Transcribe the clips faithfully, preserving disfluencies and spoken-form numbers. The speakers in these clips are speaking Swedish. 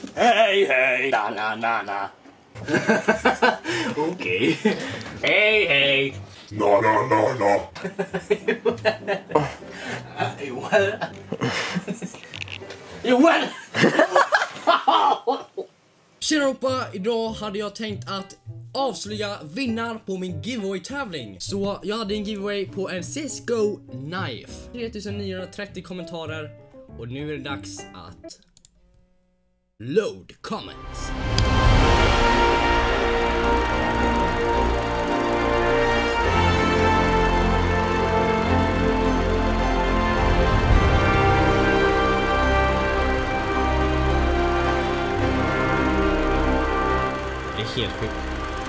Hej hej, na na na na. Okej. Hej hej. Na na na na. Joel. Joel. Tjena allihopa, idag hade jag tänkt att avslöja vinnaren på min giveaway-tävling. Så jag hade en giveaway på en C S G O Knife. tre tusen niohundratrettio kommentarer. Och nu är det dags att load comments. Det är helt sjukt.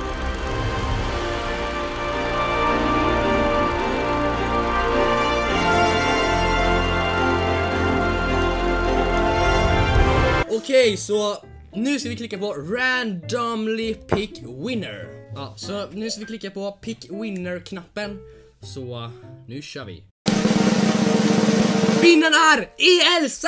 Okej, så nu ska vi klicka på randomly pick winner. Ja, så nu ska vi klicka på pick winner-knappen. Så nu kör vi. Vinnaren är E L Z!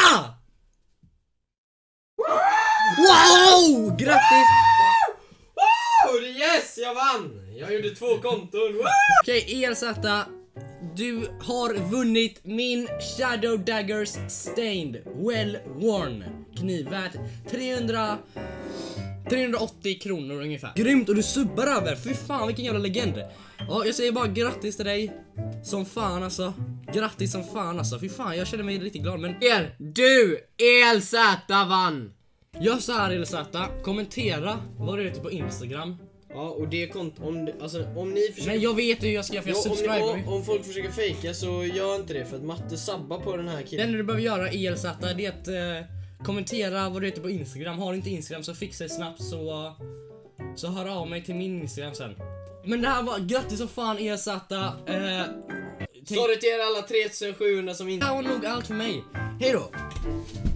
Wow! Grattis! Oh, yes, jag vann! Jag gjorde två konton. Okej, E L Z, du har vunnit min Shadow Daggers Stained Well Worn kniv värd trehundra trehundraåttio kronor ungefär. Grymt, och du subbar över. Fy fan, vilken jävla legend. Ja, jag säger bara grattis till dig. Som fan alltså. Grattis som fan alltså. Fy fan, jag känner mig lite glad, men Er, du, E L Z vann. gör så här, E L Z. Kommentera vad du ute på Instagram. Ja, och det kont om alltså om ni försöker. Men jag vet hur jag ska, för jag Ja, om, subscriber. ni, om, om folk försöker fejka så gör inte det, för att Matte sabbar på den här Det killen. enda du behöver göra, E L Z, det är att eh, kommentera vad du heter på Instagram. Har du inte Instagram så fixa det snabbt, så så hör av mig till min Instagram sen. Men det här var grattis som fan, E L Z. Eh, tänk- Sorry till er alla tre tusen sjuhundra som inte. det här var nog allt för mig. Hej då!